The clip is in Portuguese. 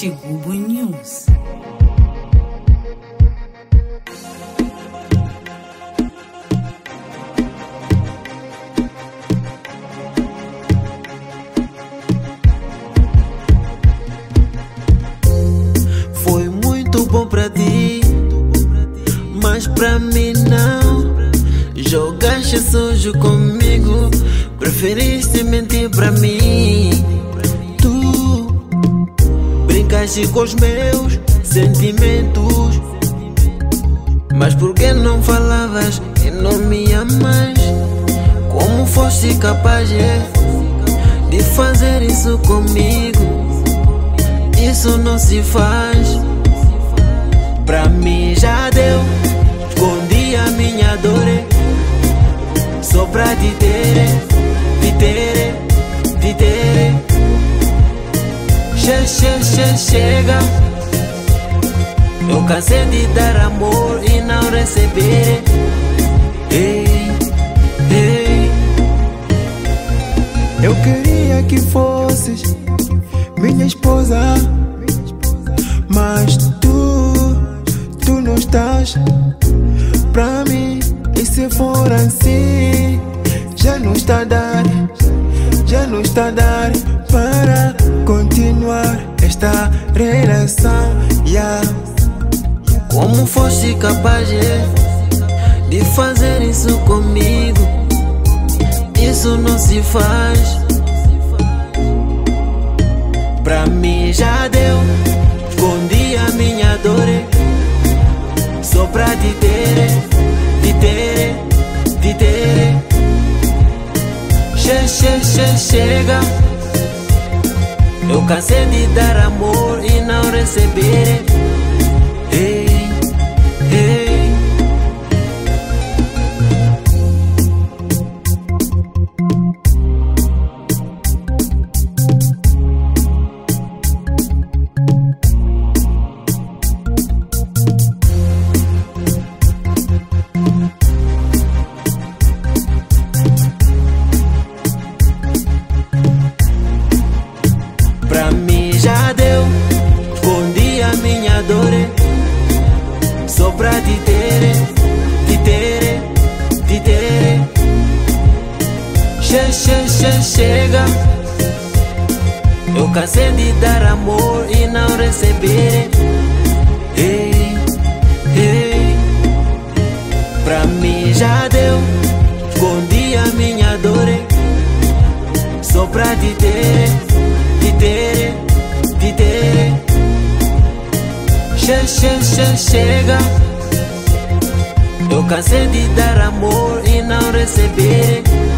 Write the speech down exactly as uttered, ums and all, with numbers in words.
Chigubo News. Foi muito bom pra ti, mas pra mim não. Jogaste sujo comigo, preferiste mentir pra mim. Tu brincaste com os meus sentimentos, mas por que não falavas que não me amas? Como foste capaz de fazer isso comigo? Isso não se faz. Pra mim já deu, escondi a minha dor só pra te ter, te ter, te ter. Che, che, che, chega. Eu cansei de dar amor e não receber. Ei, ei. Eu queria que fosses minha esposa, mas tu, tu não estás pra mim. E se for assim, já não está a dar, já não está a dar para continuar esta relação. Yeah. Como foste capaz de fazer isso comigo? Isso não se faz. Pra mim já deu, escondi a minha dor só pra te ter, te ter, te ter. Che, che, che, chega. Eu cansei de dar amor e não receber. Ei, ei. Pra mim já deu, escondi a minha dor só pra te ter, te ter, te ter. Che, che, che, chega. Eu cansei de dar amor e não receber. Ei, ei. Pra mim já deu, escondi a minha dor só pra te ter, te ter, te ter. Che, che, che, chega. Eu cansei de dar amor e não receber.